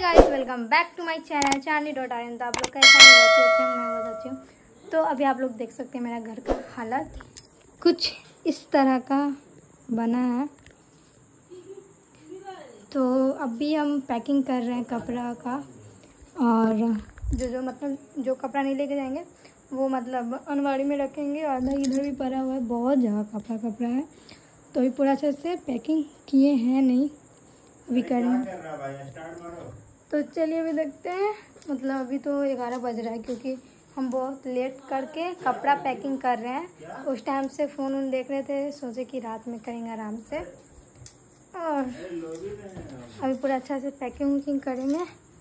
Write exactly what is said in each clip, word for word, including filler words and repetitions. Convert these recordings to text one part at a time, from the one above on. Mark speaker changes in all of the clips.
Speaker 1: Guys, welcome back to my channel Chandni dot R N. तो आप लोग कैसे हैं? बहुत अच्छे हैं, मैं बहुत अच्छी हूँ। तो अभी आप लोग देख सकते हैं मेरा घर का हालत कुछ इस तरह का बना है। तो अभी हम पैकिंग कर रहे हैं कपड़ा का, और जो जो मतलब जो कपड़ा नहीं लेके जाएंगे वो मतलब अलमारी में रखेंगे। आधा इधर भी पड़ा हुआ है, बहुत जगह कपड़ा कपड़ा है। तो अभी पूरा अच्छे से पैकिंग किए हैं नहीं, अभी करेंगे। तो चलिए अभी देखते हैं। मतलब अभी तो ग्यारह बज रहा है, क्योंकि हम बहुत लेट करके कपड़ा पैकिंग कर रहे हैं। उस टाइम से फ़ोन वोन देख रहे थे, सोचे कि रात में करेंगे आराम से। और अभी पूरा अच्छा से पैकिंग वैकिंग करेंगे।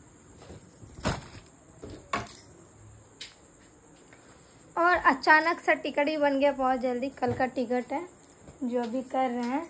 Speaker 1: और अचानक सा टिकट ही बन गया बहुत जल्दी। कल का टिकट है जो अभी कर रहे हैं।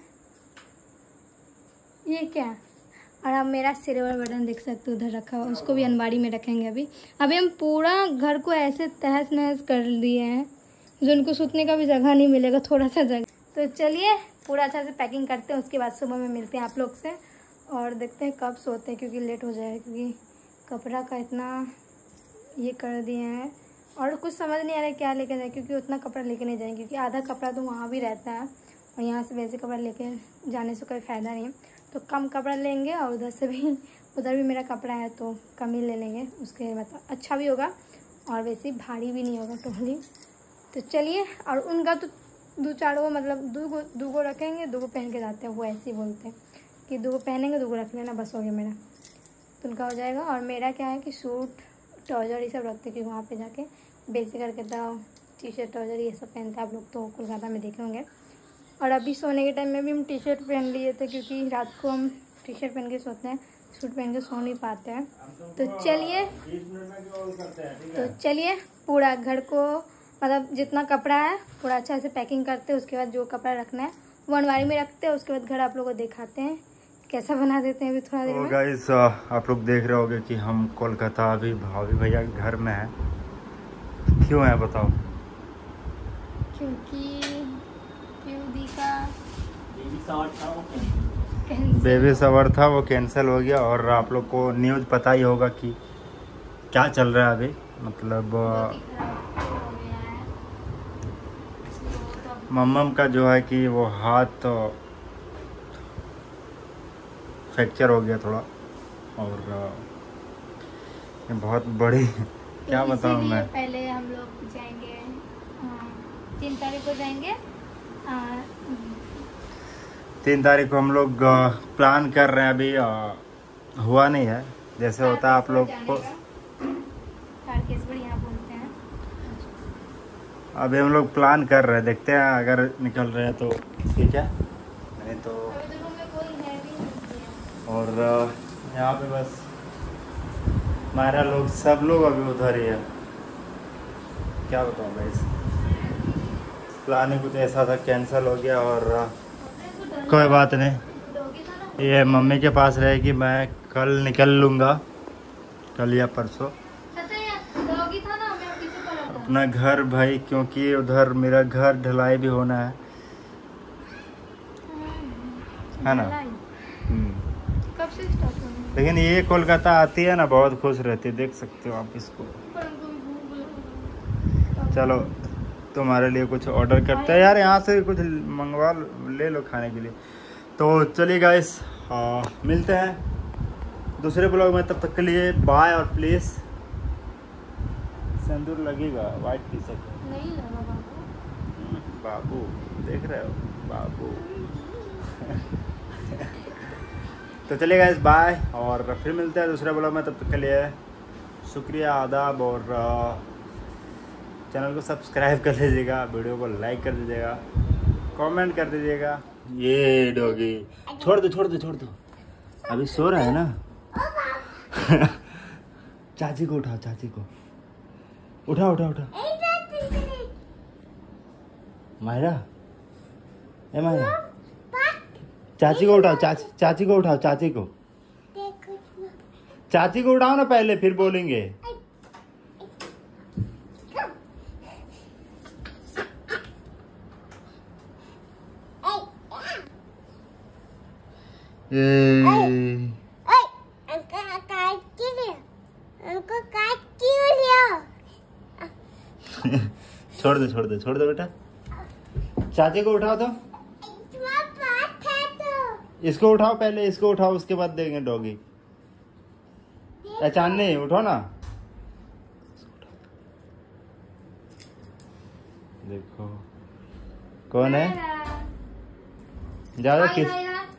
Speaker 1: ये क्या? और आप मेरा सिल्वर बटन देख सकते हो उधर रखा हुआ, उसको भी अलमारी में रखेंगे। अभी अभी हम पूरा घर को ऐसे तहस नहस कर दिए हैं, जो उनको सूतने का भी जगह नहीं मिलेगा, थोड़ा सा जगह। तो चलिए पूरा अच्छा से पैकिंग करते हैं, उसके बाद सुबह में मिलते हैं आप लोग से। और देखते हैं कब सोते हैं, क्योंकि लेट हो जाएगा, क्योंकि कपड़ा का इतना ये कर दिए हैं। और कुछ समझ नहीं आ रहा है क्या लेके जाए, क्योंकि उतना कपड़ा लेके नहीं जाएंगे, क्योंकि आधा कपड़ा तो वहाँ भी रहता है और यहाँ से वैसे कपड़ा लेके जाने से कोई फ़ायदा नहीं है। तो कम कपड़ा लेंगे, और उधर से भी उधर भी मेरा कपड़ा है तो कम ही ले लेंगे, उसके मतलब अच्छा भी होगा और वैसे भारी भी नहीं होगा टोली। तो चलिए, और उनका तो दो चार वो मतलब दो गो दो गो रखेंगे, दो गो पहन के जाते हैं, वो ऐसे ही बोलते हैं कि दो गो पहनेंगे, दो गो रख लेना, बस हो गया मेरा। तो उनका हो जाएगा। और मेरा क्या है कि सूट ट्राउजर ये सब रखते हैं, क्योंकि वहाँ पे जाके बेसिक करके तो टी शर्ट ट्राउजर ये सब पहनते हैं। आप लोग तो कोलकाता में देखे होंगे। और अभी सोने के टाइम में भी हम टी शर्ट पहन लिए थे, क्योंकि रात को हम टी शर्ट पहन के सोते हैं, सूट पहन के सो नहीं पाते हैं। तो चलिए तो चलिए पूरा घर को मतलब जितना कपड़ा है पूरा अच्छा से पैकिंग करते हैं। उसके बाद जो कपड़ा रखना है वो अलमारी में रखते हैं। उसके बाद घर आप लोगों को दिखाते हैं कैसा बना देते हैं अभी थोड़ा देर में।
Speaker 2: गाइस, आप लोग देख रहे होंगे कि हम कोलकाता अभी भाभी भैया के घर में है। क्यों है बताओ?
Speaker 1: क्योंकि
Speaker 2: बेबी शावर था, वो कैंसिल हो गया। और आप लोग को न्यूज़ पता ही होगा कि क्या चल रहा है अभी। मतलब मम्मम का जो है कि वो हाथ तो फ्रैक्चर हो गया थोड़ा, और ये बहुत बड़ी क्या बताऊँ मैं।
Speaker 1: पहले हम लोग जाएंगे, तीन तारीख को जाएंगे। आ,
Speaker 2: तीन तारीख को हम लोग प्लान कर रहे हैं, अभी आ, हुआ नहीं है। जैसे होता है आप लोग को,
Speaker 1: बोलते हैं।
Speaker 2: अभी हम लोग प्लान कर रहे हैं, देखते हैं अगर निकल रहे हैं तो ठीक है, नहीं तो। और यहाँ पे बस हमारा लोग सब लोग अभी उधर ही है। क्या बताऊँ गाइस, प्लान ही कुछ ऐसा था, कैंसिल हो गया। और कोई बात नहीं, ये मम्मी के पास रहेगी। मैं कल निकल लूँगा, कल या परसों अपना घर भाई, क्योंकि उधर मेरा घर ढलाई भी होना है, है ना।
Speaker 1: कब से स्टार्ट होना है?
Speaker 2: लेकिन ये कोलकाता आती है ना, बहुत खुश रहती है, देख सकते हो आप इसको। चलो तुम्हारे लिए कुछ ऑर्डर करते हैं यार, यहाँ से कुछ मंगवा ले लो खाने के लिए। तो चलिए गाइस, मिलते हैं दूसरे ब्लॉग में। तब तक के लिए बाय। और प्लीज़ सिंदूर लगेगा, वाइट टी शर्ट
Speaker 1: नहीं लगा बाबू।
Speaker 2: बाबू देख रहे हो बाबू। तो चलिए गाइस, बाय, और फिर मिलते हैं दूसरे ब्लॉग में। तब तक के लिए शुक्रिया, आदाब। और चैनल को सब्सक्राइब कर लीजिएगा, वीडियो को लाइक कर दीजिएगा, कमेंट कर दीजिएगा। ये डॉगी छोड़ दो छोड़ दो छोड़ दो, अभी सो रहा है ना। चाची को उठाओ, चाची को उठा उठा उठा। मायरा, ए मायरा, चाची को उठाओ, चाची चाची को उठाओ, चाची को चाची को उठाओ ना पहले, फिर बोलेंगे। ए
Speaker 3: काट के ले, उनको काट क्यों लिया?
Speaker 2: छोड़ दे छोड़ दे छोड़ दे बेटा। चाची को उठाओ तो,
Speaker 3: तुम्हारा पास है तो।
Speaker 2: इसको उठाओ पहले, इसको उठाओ उसके बाद देंगे डॉगी। अचान नहीं उठो ना। देखो कौन है, जाओ किस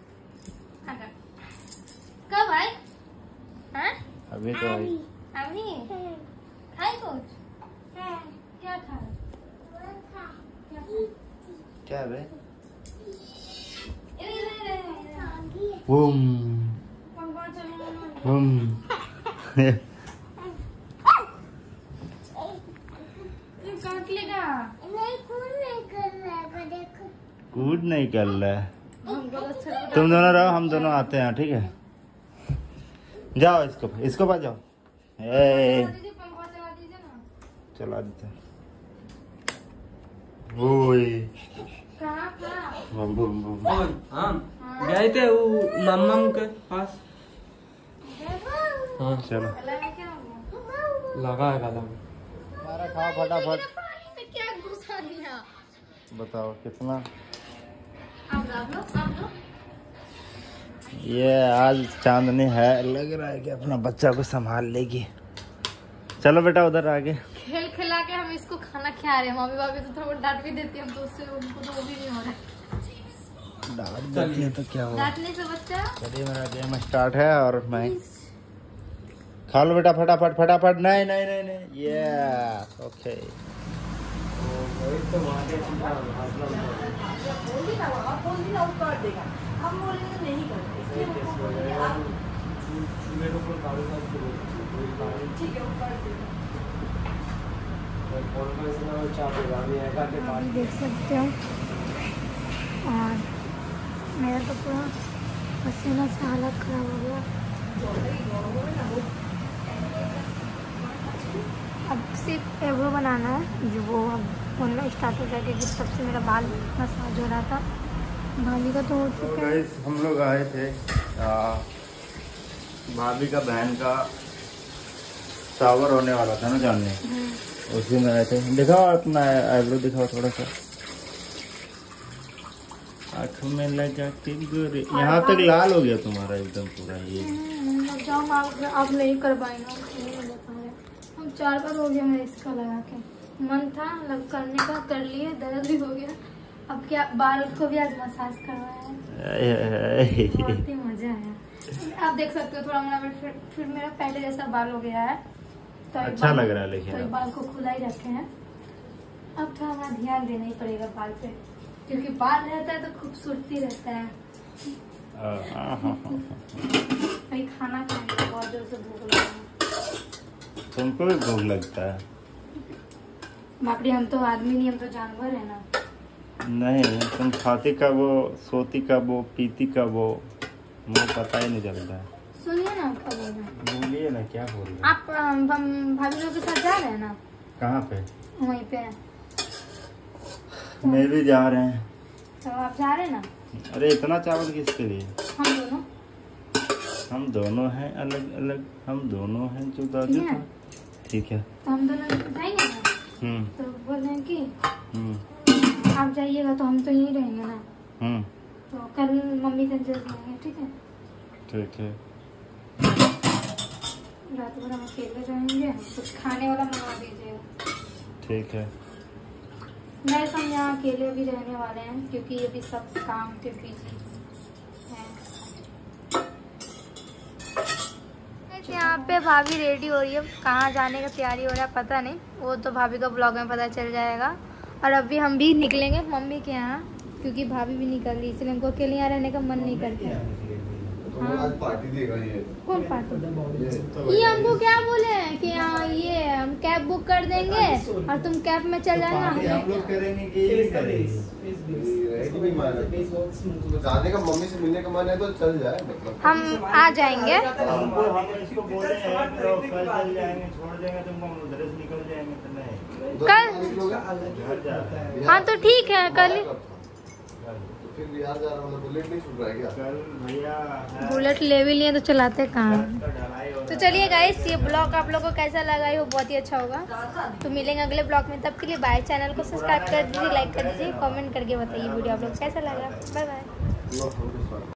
Speaker 1: कब आए? हाँ?
Speaker 2: अभी तो आई।
Speaker 1: अभी खाई कुछ? क्या खा?
Speaker 2: क्या बे? Boom boom.
Speaker 1: काट लेगा।
Speaker 3: नहीं, कूद नहीं कर रहा है, देखो।
Speaker 2: कूद नहीं कर रहा है। तुम दोनों रहो, हम दोनों आते हैं, ठीक है? जाओ इसको इसको पास जाओ। ए चला देते। ओए
Speaker 1: कहाँ था?
Speaker 2: Boom boom boom.
Speaker 4: कौन? हाँ गए थे वो मम्मम के पास। हाँ
Speaker 2: चलो
Speaker 1: लगा क्या हो गया?
Speaker 4: लगा है गला में।
Speaker 2: हमारा खाओ फटाफट।
Speaker 1: पानी में क्या घुसा दिया?
Speaker 2: बताओ कितना।
Speaker 1: आप डाल लो, आप लो।
Speaker 2: ये आज चांदनी है, लग रहा है कि अपना बच्चा को संभाल लेगी। चलो बेटा उधर आगे।
Speaker 1: खेल खिला के हम इसको खाना खिला रहे हैं। मम्मी पापी तो थोड़ा डांट भी देती है, हम तो उससे उनको तो वो भी नहीं हो रहा है।
Speaker 2: डांट देती है तो क्या हुआ?
Speaker 1: डांटने से बच्चा।
Speaker 2: चलिए मेरा गेम स्टार्ट है और मैं खा लो बेटा फटाफट फटाफट। नहीं नहीं नहीं नहीं ये ओके।
Speaker 4: तो वहाँ के
Speaker 1: हम बोलेंगे नहीं करते, इसलिए हमको बोलेंगे आप
Speaker 4: मेरे ऊपर कागज का
Speaker 1: ठीक है वो कर देगा।
Speaker 3: अभी देख सकते हो और मेरा तो पूरा पसीना से हालत खराब हो गया। अब सिर्फ एब्रो बनाना है, जो वो अब बोलना स्टार्ट हो जाएगा कि तब से मेरा बाल मसाज हो रहा था। भाभी का तो हो चुका है।
Speaker 2: गाइस हम लोग आए थे आ, भाभी का बहन का शावर होने वाला था ना जानने, उसी में आए थे। दिखाओ अपना आईब्रो दिखाओ थोड़ा सा। आँख में लगा के गोरे, यहाँ तक लाल हो गया तुम्हारा एकदम पूरा। ये
Speaker 1: जाओ आप आप नहीं कर पाएंगे, हम चार बार हो गया मैं इसका लगा के। मन था लग करने का, कर लिए, दर्द भी हो गया। अब क्या बाल को भी आज मसाज करवाया है, बहुत ही मजा आया। आप देख सकते हो थोड़ा मेरा फिर, फिर मेरा पहले जैसा बाल हो गया है तो
Speaker 2: अच्छा लग रहा है लेकिन
Speaker 1: तो बाल को खुला ही रखे हैं। अब थोड़ा हमारा ध्यान देना ही पड़ेगा बाल पे, क्योंकि बाल रहता है तो खूबसूरती रहता है। भाई खाना खाने बहुत जोर से भूख लगा है।
Speaker 2: तुमको भी भूख लगता है?
Speaker 1: बापरे हम तो आदमी नहीं, हम तो जानवर है ना।
Speaker 2: नहीं तुम खाती कब वो, सोती कब वो, पीती कब वो, मुझे पता ही नहीं चलता है।
Speaker 1: सुनिए ना क्या बोल रहे हैं।
Speaker 2: बोलिए ना क्या बोल रहे हैं?
Speaker 1: आप हम हम भाभी लोग के साथ जा रहे हैं ना?
Speaker 2: कहाँ पे?
Speaker 1: वहीं पे।
Speaker 2: मैं भी जा रहे हैं।
Speaker 1: तो आप जा रहे हैं ना?
Speaker 2: अरे इतना चावल किसके लिए?
Speaker 1: हम दोनों
Speaker 2: हम दोनों हैं अलग अलग, हम दोनों हैं जुदा जुदा। ठीक है
Speaker 1: तो हम दोनों जाएंगे ना।
Speaker 2: हम्म
Speaker 1: तो बोल रहे हैं कि
Speaker 2: हम्म
Speaker 1: आप जाइएगा तो हम तो यहीं रहेंगे ना।
Speaker 2: हम्म
Speaker 1: तो कल मम्मी का जज लेंगे, ठीक है?
Speaker 2: ठीक है।
Speaker 1: रात भर हम अकेले रहेंगे, कुछ खाने वाला मंगा दीजिएगा।
Speaker 2: ठीक है।
Speaker 1: मैं सब यहाँ अकेले भी रहने वाले हैं, क्योंकि अभी सब काम के बिजी हैं। यहाँ पे भाभी रेडी हो रही है, कहाँ जाने का तैयारी हो रहा है पता नहीं, वो तो भाभी का ब्लॉग में पता चल जाएगा। और अभी हम भी निकलेंगे मम्मी के यहाँ, क्योंकि भाभी भी निकल रही, इसलिए हमको अकेले यहाँ रहने का मन नहीं करता। हाँ।
Speaker 5: आज पार्टी देगा ये।
Speaker 1: कौन पार्टी? ये हमको क्या बोले हैं कि हाँ ये हम कैब बुक कर देंगे और तुम कैब में चल जाना।
Speaker 2: हम लोग करेंगे कि ये करेंगे?
Speaker 5: जाने का, मम्मी से मिलने का मन है तो चल जाए, मतलब
Speaker 1: हम आ जाएंगे।
Speaker 2: हमको हम इसको बोले हैं तो कल चल जाएंगे, छोड़ देंगे तुमको, हम उधर से निकल जाएंगे तो नहीं
Speaker 1: कल?
Speaker 2: घर जा।
Speaker 1: हाँ तो ठीक है कल ही।
Speaker 5: फिर बिहार जा रहा हूँ, बुलेट नहीं छूट रहा है क्या?
Speaker 2: कल भैया है,
Speaker 1: बुलेट ले भी लिए तो चलाते कहाँ।
Speaker 2: तो ढलाई हो
Speaker 1: तो
Speaker 2: रहा
Speaker 1: चलिए गाइस, ये ब्लॉग आप लोगों को कैसा लगा ये बहुत ही अच्छा होगा। तो मिलेंगे अगले ब्लॉग में, तब के लिए बाय। चैनल को सब्सक्राइब कर दीजिए, लाइक कर दीजिए, कमेंट करके बताइए वीडियो आप लोग को कैसा लगा। Bye bye.
Speaker 5: नो,